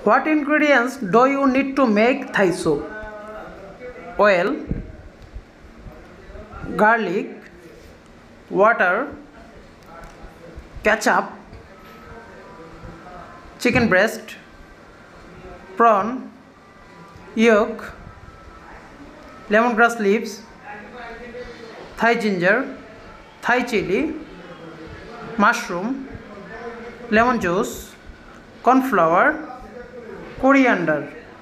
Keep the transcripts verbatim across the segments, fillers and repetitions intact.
What ingredients do you need to make Thai soup? Oil, garlic, water, ketchup, chicken breast, prawn, yolk, lemongrass leaves, Thai ginger, Thai chili, mushroom, lemon juice, corn flour, coriander.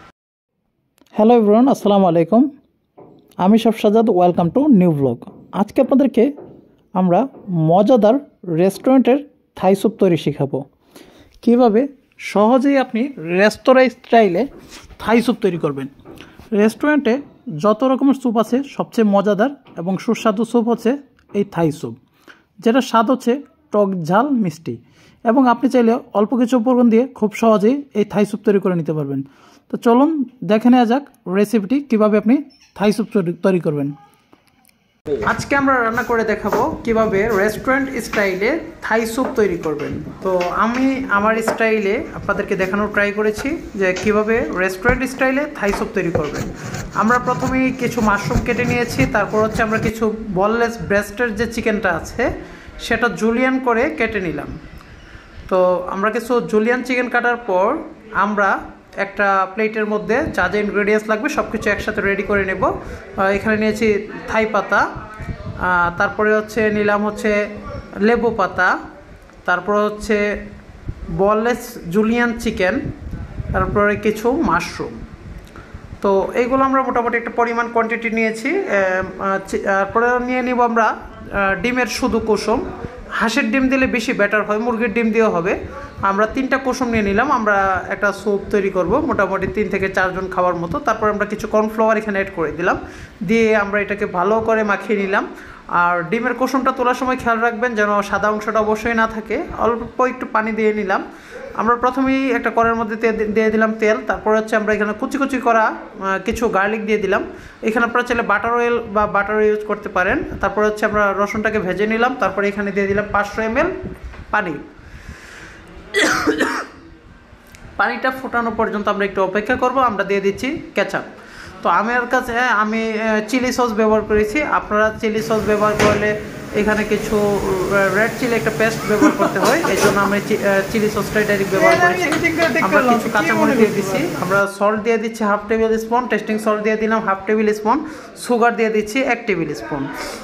Hello everyone, আসসালামু আলাইকুম। আমি শফ Sajad, welcome to new blog. আজকে আপনাদেরকে আমরা মজাদার রেস্টুরেন্টের Thai soup তৈরি শেখাবো। কীভাবে সহজেই আপনি রেস্তোরাঁ স্টাইলে থাই স্যুপ তৈরি করবেন। রেস্টুরেন্টে যত রকমের স্যুপ আছে, সবচেয়ে মজাদার এবং সুস্বাদু স্যুপ হচ্ছে এই থাই স্যুপ, যেটা স্বাদ হচ্ছে টক ঝাল মিষ্টি, এবং আপনি চাইলে অল্প কিছু উপকরণ দিয়ে খুব সহজেই এই থাই স্যুপ তৈরি করে নিতে পারবেন। তো চলুন দেখে নেওয়া যাক রেসিপিটি কিভাবে আপনি থাই স্যুপ তৈরি করবেন। আজকে আমরা রান্না করে দেখাবো কিভাবে রেস্টুরেন্ট স্টাইলে থাই স্যুপ তৈরি করবেন। তো আমি আমার স্টাইলে আপনাদেরকে দেখানোর ট্রাই করেছি যে কিভাবে রেস্টুরেন্ট স্টাইলে থাই স্যুপ তৈরি করবেন। আমরা প্রথমেই কিছু মাশরুম কেটে নিয়েছি, তারপর হচ্ছে আমরা কিছু বললেস ব্রেস্টের যে চিকেনটা আছে সেটা জুলিয়ান করে কেটে নিলাম। তো আমরা কিছু জুলিয়ান চিকেন কাটার পর আমরা একটা প্লেটের মধ্যে যা যা ইনগ্রেডিয়েন্টস লাগবে সব কিছু একসাথে রেডি করে নেব। এখানে নিয়েছি থাই পাতা, তারপরে হচ্ছে নিলাম হচ্ছে লেবু পাতা, তারপরে হচ্ছে বললেস জুলিয়ান চিকেন, তারপরে কিছু মাশরুম। তো এইগুলো আমরা মোটামুটি একটা পরিমাণ কোয়ান্টিটি নিয়েছি। তারপরে নিয়ে নিব আমরা ডিমের শুধু কুসুম। হাঁসের ডিম দিলে বেশি বেটার হয়, মুরগির ডিম দিয়েও হবে। আমরা তিনটা কুসুম নিয়ে নিলাম। আমরা একটা স্যুপ তৈরি করব মোটামুটি তিন থেকে চারজন খাওয়ার মতো। তারপর আমরা কিছু কর্নফ্লাওয়ার এখানে অ্যাড করে দিলাম, দিয়ে আমরা এটাকে ভালো করে মাখিয়ে নিলাম। আর ডিমের কুসুমটা তোলার সময় খেয়াল রাখবেন যেন সাদা অংশটা অবশ্যই না থাকে। অল্প একটু পানি দিয়ে নিলাম। আমরা প্রথমেই একটা কড়াইয়ের মধ্যে দিয়ে দিলাম তেল, তারপর হচ্ছে আমরা এখানে কুচি কুচি করা কিছু গার্লিক দিয়ে দিলাম। এখানে আপনারা চাইলে বাটার অয়েল বা বাটার ইউজ করতে পারেন। তারপর হচ্ছে আমরা রসুনটাকে ভেজে নিলাম। তারপরে এখানে দিয়ে দিলাম পাঁচশো এম এল পানি। পানিটা ফোটানো পর্যন্ত আমরা একটু অপেক্ষা করব। আমরা দিয়ে দিচ্ছি কেচাপ। তো আমার কাছে আমি চিলি সস ব্যবহার করেছি, আপনারা চিলি সস ব্যবহার করলে এখানে কিছু রেড চিলি একটা পেস্ট ব্যবহার করতে হয়, এই জন্য আমি চিলি সসটাই ডাইরেক্ট ব্যবহার করেছি। আমরা কিছু কাঁচামরিচ দিয়ে দিচ্ছি, আমরা সল্ট দিয়ে দিচ্ছি half tablespoon, tasting salt দিয়ে দিলাম হাফ টেবিল স্পুন, সুগার দিয়ে দিচ্ছি এক টেবিল স্পুন।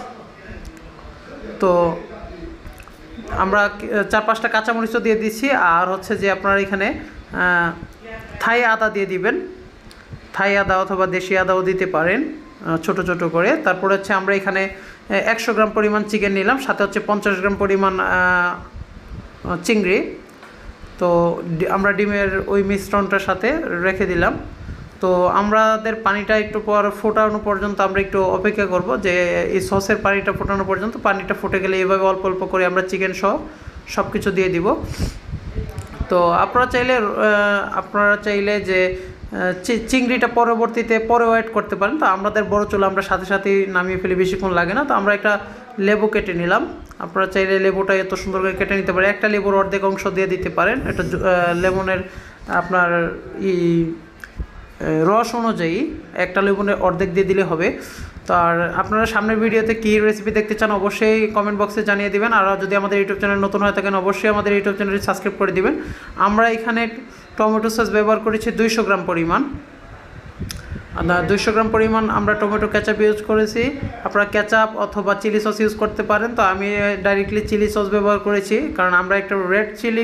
তো আমরা চার পাঁচটা কাঁচামরিচও দিয়ে দিচ্ছি। আর হচ্ছে যে আপনারা এখানে থাই আদা দিয়ে দিবেন, থাই আদা অথবা দেশি আদাও দিতে পারেন ছোট ছোট করে। তারপর হচ্ছে আমরা এখানে একশো গ্রাম পরিমাণ চিকেন নিলাম, সাথে হচ্ছে পঞ্চাশ গ্রাম পরিমাণ চিংড়ি। তো আমরা ডিমের ওই মিশ্রণটার সাথে রেখে দিলাম। তো আমাদের পানিটা একটু পর ফোটানো পর্যন্ত আমরা একটু অপেক্ষা করব, যে এই সসের পানিটা ফোটানো পর্যন্ত। পানিটা ফুটে গেলে এইভাবে অল্প অল্প করে আমরা চিকেন সহ সব কিছু দিয়ে দিব। তো আপনারা চাইলে আপনারা চাইলে যে চিংড়িটা পরবর্তীতে পরেও অ্যাড করতে পারেন। তো আমাদের বড় চুলা আমরা সাথে সাথেই নামিয়ে ফেলে, বেশিক্ষণ লাগে না। তো আমরা একটা লেবু কেটে নিলাম। আপনারা চাইলে লেবুটা এত সুন্দর করে কেটে নিতে পারেন। একটা লেবুর অর্ধেক অংশ দিয়ে দিতে পারেন। এটা লেমনের আপনার ই রস অনুযায়ী একটা লেবুনের অর্ধেক দিয়ে দিলে হবে। তো আর আপনারা সামনের ভিডিওতে কী রেসিপি দেখতে চান অবশ্যই কমেন্ট বক্সে জানিয়ে দেবেন। আর যদি আমাদের ইউটিউব চ্যানেল নতুন হয়ে থাকেন অবশ্যই আমাদের ইউটিউব চ্যানেলটি সাবস্ক্রাইব করে দিবেন। আমরা এখানে টমেটো সস ব্যবহার করেছি দুইশো গ্রাম পরিমাণ। দুইশো গ্রাম পরিমাণ আমরা টমেটো কেচাপ ইউজ করেছি। আপনারা কেচাপ অথবা চিলি সস ইউজ করতে পারেন। তো আমি ডাইরেক্টলি চিলি সস ব্যবহার করেছি, কারণ আমরা একটা রেড চিলি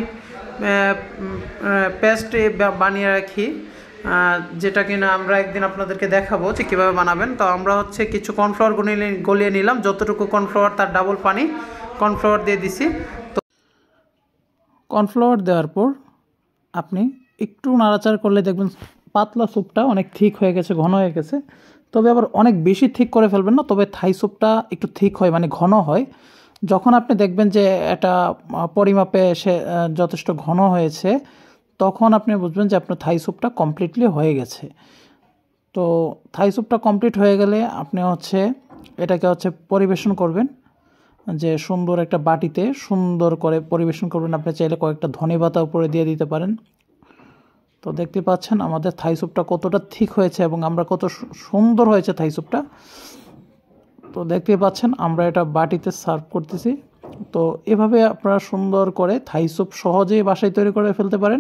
পেস্ট বানিয়ে রাখি, যেটা কিনা আমরা একদিন আপনাদেরকে দেখাবো যে কীভাবে বানাবেন। তো আমরা হচ্ছে কিছু কর্নফ্লাওয়ার গলিয়ে গলিয়ে নিলাম, যতটুকু কর্নফ্লাওয়ার তার ডাবল পানি কর্নফ্লাওয়ার দিয়ে দিছি। তো কর্নফ্লাওয়ার দেওয়ার পর আপনি একটু নাড়াচাড়া করলে দেখবেন পাতলা স্যুপটা অনেক থিক হয়ে গেছে, ঘন হয়ে গেছে। তবে আবার অনেক বেশি থিক করে ফেলবেন না, তবে থাই স্যুপটা একটু থিক হয়, মানে ঘন হয়। যখন আপনি দেখবেন যে এটা পরিমাপে সে যথেষ্ট ঘন হয়েছে, তখন আপনি বুঝবেন যে আপনার থাই স্যুপটা কমপ্লিটলি হয়ে গেছে। তো থাই স্যুপটা কমপ্লিট হয়ে গেলে আপনি হচ্ছে এটাকে হচ্ছে পরিবেশন করবেন, যে সুন্দর একটা বাটিতে সুন্দর করে পরিবেশন করবেন। আপনি চাইলে কয়েকটা ধনেপাতা উপরে দিয়ে দিতে পারেন। তো দেখতে পাচ্ছেন আমাদের থাই স্যুপটা কতটা ঠিক হয়েছে এবং আমরা কত সুন্দর হয়েছে থাই স্যুপটা। তো দেখতে পাচ্ছেন আমরা এটা বাটিতে সার্ভ করতেছি। তো এভাবে আপনারা সুন্দর করে থাই স্যুপ সহজেই বাসায় তৈরি করে ফেলতে পারেন।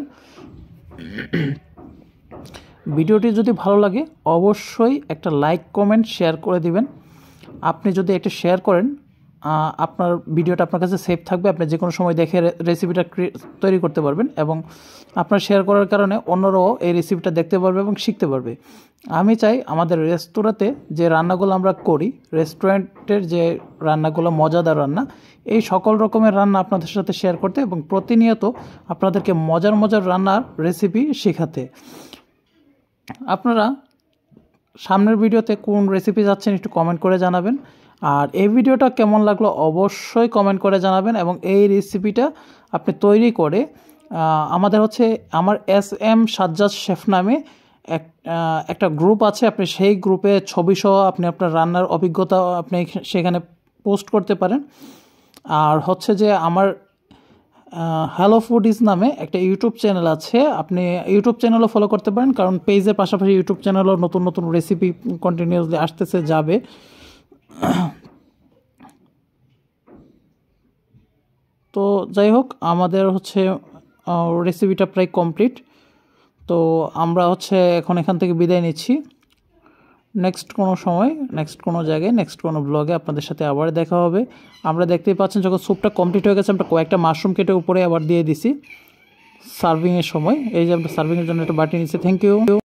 ভিডিওটি যদি ভালো লাগে অবশ্যই একটা লাইক কমেন্ট শেয়ার করে দিবেন। আপনি যদি একটা শেয়ার করেন আপনার ভিডিওটা আপনার কাছে সেভ থাকবে, আপনি যে কোনো সময় দেখে রেসিপিটা তৈরি করতে পারবেন এবং আপনার শেয়ার করার কারণে অন্যরাও এই রেসিপিটা দেখতে পারবে এবং শিখতে পারবে। আমি চাই আমাদের রেস্তোরাঁতে যে রান্নাগুলো আমরা করি, রেস্টুরেন্টের যে রান্নাগুলো মজাদার রান্না, এই সকল রকমের রান্না আপনাদের সাথে শেয়ার করতে এবং প্রতিনিয়ত আপনাদেরকে মজার মজার রান্নার রেসিপি শেখাতে। আপনারা সামনের ভিডিওতে কোন রেসিপি যাচ্ছেন একটু কমেন্ট করে জানাবেন। আর এই ভিডিওটা কেমন লাগলো অবশ্যই কমেন্ট করে জানাবেন এবং এই রেসিপিটা আপনি তৈরি করে আমাদের হচ্ছে আমার এস এম সাজ্জাদ শেফ নামে এক একটা গ্রুপ আছে, আপনি সেই গ্রুপে ছবিসহ আপনি আপনার রান্নার অভিজ্ঞতা আপনি সেখানে পোস্ট করতে পারেন। আর হচ্ছে যে আমার হ্যালো ফুডিজ নামে একটা ইউটিউব চ্যানেল আছে, আপনি ইউটিউব চ্যানেলও ফলো করতে পারেন, কারণ পেজের পাশাপাশি ইউটিউব চ্যানেলও নতুন নতুন রেসিপি কন্টিনিউসলি আসতেছে যাবে। তো যাই হোক, আমাদের হচ্ছে রেসিপিটা প্রায় কমপ্লিট। তো আমরা হচ্ছে এখন এখান থেকে বিদায় নিচ্ছি। নেক্সট কোনো সময়, নেক্সট কোনো জায়গায়, নেক্সট কোনো ব্লগে আপনাদের সাথে আবার দেখা হবে। আমরা দেখতেই পাচ্ছেন যখন স্যুপটা কমপ্লিট হয়ে গেছে আমরা কয়েকটা মাশরুম কেটে উপরে আবার দিয়ে দিছি সার্ভিংয়ের সময়। এই যে আমরা সার্ভিংয়ের জন্য একটা বাটি নিচ্ছি। Thank you.